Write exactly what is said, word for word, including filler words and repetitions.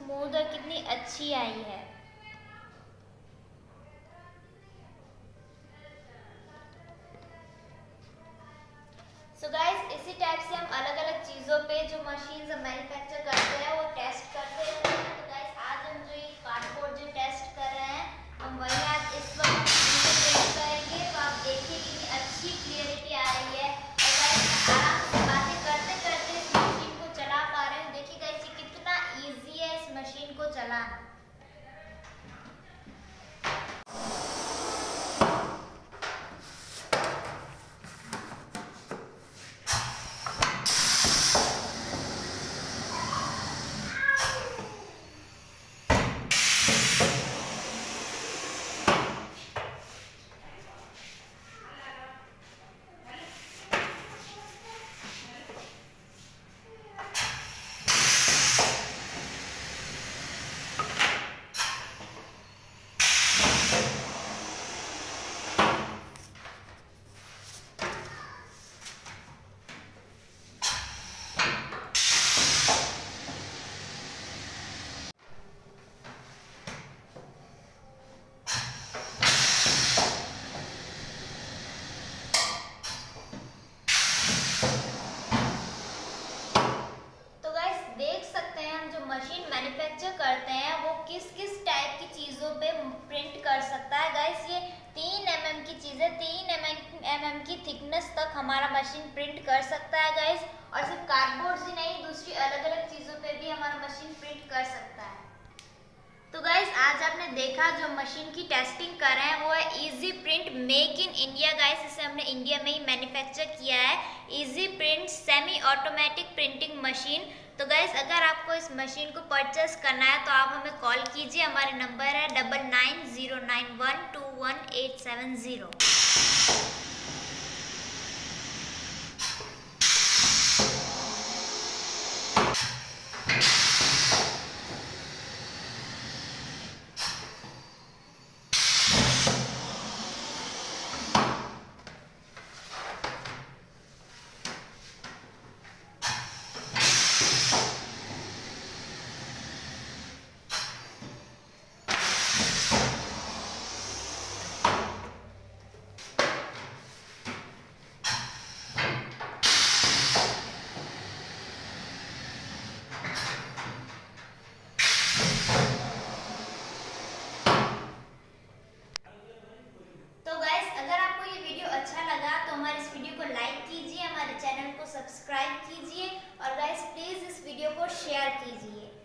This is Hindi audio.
स्मूथ और कितनी अच्छी आई है। सो so गाइस, इसी टाइप से हम अलग अलग चीज़ों पे जो मशीन मैन्युफैक्चर करते हैं वो टेस्ट करते हैं। तो गाइस, आज हम जो ये कार्डबोर्ड जो टेस्ट कर रहे हैं, हम वही आज इस वक्त टेस्ट करेंगे। तो आप देखिए कितनी अच्छी क्लियरिटी आ रही है। और गाइस, आराम से बातें करते करते इस मशीन को चला पा रहे हैं। देखिए गाइस, ये कितना ईजी है इस मशीन को चलाना। मशीन मैन्युफैक्चर करते हैं वो किस किस टाइप की चीज़ों पे प्रिंट कर सकता है। गाइस, ये तीन एम एम की चीज़ें, तीन एम एम की थिकनेस तक हमारा मशीन प्रिंट कर सकता है गाइस। और सिर्फ कार्डबोर्ड ही नहीं, दूसरी अलग अलग चीज़ों पे भी हमारा मशीन प्रिंट कर सकता है। तो गाइस, आज आपने देखा जो मशीन की टेस्टिंग कर रहे हैं वो है easy print make in India. Guys, इसे हमने इंडिया में ही मैन्युफैक्चर किया है। Easy print semi automatic printing machine. तो गाइस, अगर आपको इस मशीन को परचेस करना है तो आप हमें कॉल कीजिए। हमारे नंबर है double nine zero nine one two one eight seven zero. Subscribe कीजिए और गाइस प्लीज इस वीडियो को शेयर कीजिए।